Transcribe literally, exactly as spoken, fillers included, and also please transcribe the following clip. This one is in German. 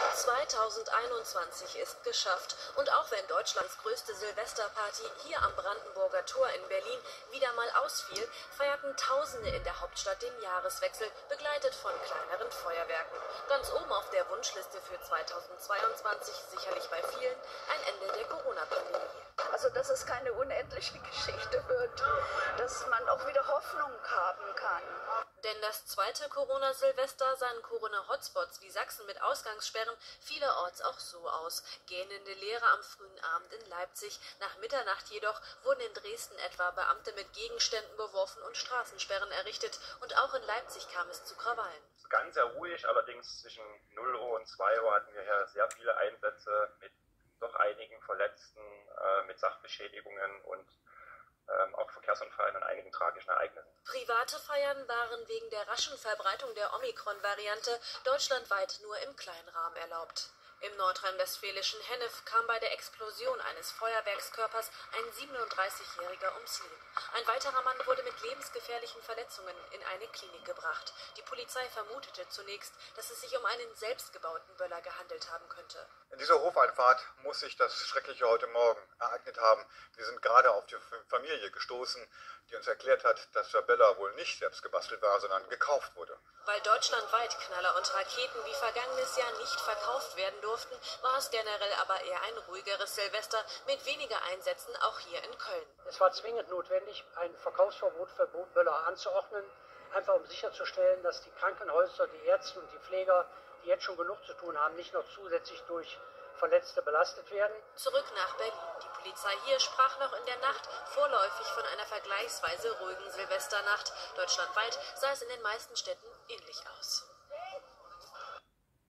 zweitausendeinundzwanzig ist geschafft. Und auch wenn Deutschlands größte Silvesterparty hier am Brandenburger Tor in Berlin wieder mal ausfiel, feierten Tausende in der Hauptstadt den Jahreswechsel, begleitet von kleineren Feuerwerken. Ganz oben auf der Wunschliste für zweitausendzweiundzwanzig sicherlich bei vielen ein Ende der Corona-Pandemie. Also, dass es keine unendliche Geschichte wird, dass man auch wieder Hoffnung haben kann. Denn das zweite Corona-Silvester sahen Corona-Hotspots wie Sachsen mit Ausgangssperren vielerorts auch so aus. Gähnende Leere am frühen Abend in Leipzig. Nach Mitternacht jedoch wurden in Dresden etwa Beamte mit Gegenständen beworfen und Straßensperren errichtet. Und auch in Leipzig kam es zu Krawallen. Ganz sehr ruhig, allerdings zwischen null Uhr und zwei Uhr hatten wir hier sehr viele Einsätze mit doch einigen Verletzten, äh, mit Sachbeschädigungen und ähm, auch Verkehrsunfällen und einigen tragischen Ereignissen. Private Feiern waren wegen der raschen Verbreitung der Omikron-Variante deutschlandweit nur im kleinen Rahmen erlaubt. Im nordrhein-westfälischen Hennef kam bei der Explosion eines Feuerwerkskörpers ein siebenunddreißigjähriger ums Leben. Ein weiterer Mann wurde mit lebensgefährlichen Verletzungen in eine Klinik gebracht. Die Polizei vermutete zunächst, dass es sich um einen selbstgebauten Böller gehandelt haben könnte. In dieser Hofeinfahrt muss sich das Schreckliche heute Morgen ereignet haben. Wir sind gerade auf die Familie gestoßen, die uns erklärt hat, dass der Böller wohl nicht selbst gebastelt war, sondern gekauft wurde. Weil deutschlandweit Knaller und Raketen wie vergangenes Jahr nicht verkauft werden durften, war es generell aber eher ein ruhigeres Silvester mit weniger Einsätzen auch hier in Köln. Es war zwingend notwendig, ein Verkaufsverbot für Böller anzuordnen, einfach um sicherzustellen, dass die Krankenhäuser, die Ärzte und die Pfleger, die jetzt schon genug zu tun haben, nicht noch zusätzlich durch Verletzte belastet werden. Zurück nach Berlin. Die Polizei hier sprach noch in der Nacht vorläufig von einer vergleichsweise ruhigen Silvesternacht. Deutschlandweit sah es in den meisten Städten ähnlich aus.